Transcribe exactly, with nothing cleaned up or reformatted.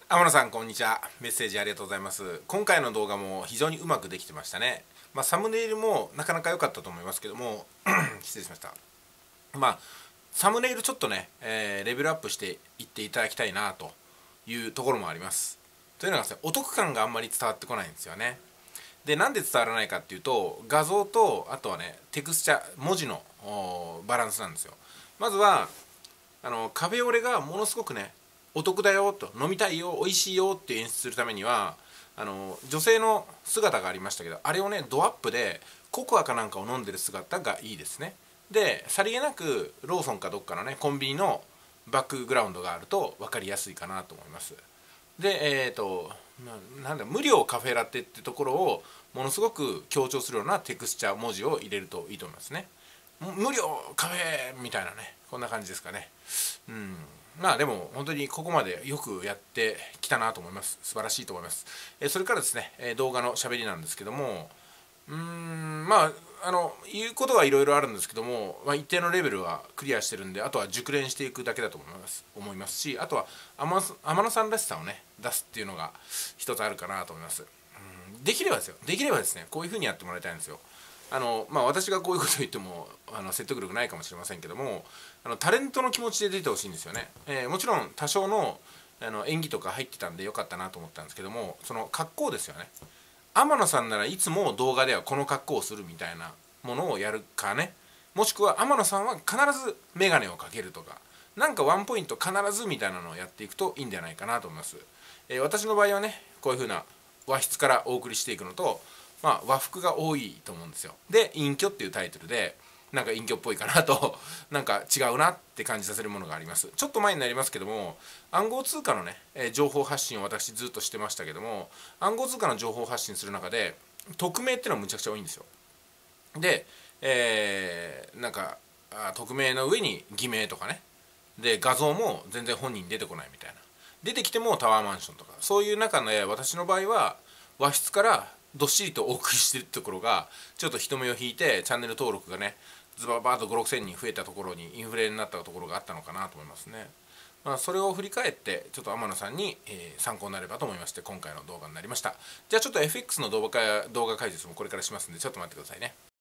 天野さんこんにちは。メッセージありがとうございます。今回の動画も非常にうまくできてましたね。まあ、サムネイルもなかなか良かったと思いますけども失礼しました。まあサムネイルちょっとね、えーレベルアップしていっていただきたいなというところもあります。というのがですね、お得感があんまり伝わってこないんですよね。で、なんで伝わらないかっていうと、画像とあとはねテクスチャ文字のバランスなんですよ。まずはあのカフェオレがものすごくねお得だよと、飲みたいよ、美味しいよって演出するためには、あの女性の姿がありましたけど、あれをねドアップでココアかなんかを飲んでる姿がいいですね。で、さりげなくローソンかどっかのねコンビニのバックグラウンドがあると分かりやすいかなと思います。で、えっ、ー、とななんだ無料カフェラテってところをものすごく強調するようなテクスチャー文字を入れるといいと思いますね。無料カフェみたいなね、こんな感じですかね。うん、まあでも本当にここまでよくやってきたなと思います。素晴らしいと思います。えそれからですね、え動画のしゃべりなんですけども、うーんまああの言うことはいろいろあるんですけども、まあ、一定のレベルはクリアしてるんで、あとは熟練していくだけだと思います思いますし、あとは天野天野さんらしさをね出すっていうのが一つあるかなと思います。うん、できればですよ、できればですね、こういうふうにやってもらいたいんですよ。あのまあ、私がこういうことを言ってもあの説得力ないかもしれませんけども、あのタレントの気持ちで出てほしいんですよね。えーもちろん多少のあの演技とか入ってたんでよかったなと思ったんですけども、その格好ですよね。天野さんならいつも動画ではこの格好をするみたいなものをやるかね、もしくは天野さんは必ず眼鏡をかけるとか、なんかワンポイント必ずみたいなのをやっていくといいんじゃないかなと思います。えー私の場合はね、こういう風な和室からお送りしていくのと、まあ、和服が多いと思うんですよ。で隠居っていうタイトルでなんか隠居っぽいかなとなんか違うなって感じさせるものがあります。ちょっと前になりますけども、暗号通貨のね、えー情報発信を私ずっとしてましたけども、暗号通貨の情報発信する中で匿名っていうのはむちゃくちゃ多いんですよ。で、えーなんかあ匿名の上に偽名とかね、で画像も全然本人出てこないみたいな、出てきてもタワーマンションとか、そういう中で私の場合は和室からどっしりとお送りしてるところがちょっと人目を引いて、チャンネル登録がねズババーとごろくせんにん増えたところにインフレになったところがあったのかなと思いますね。まあ、それを振り返ってちょっと天野さんに、えー参考になればと思いまして、今回の動画になりました。じゃあちょっと エフエックス の動画動画解説もこれからしますんで、ちょっと待ってくださいね。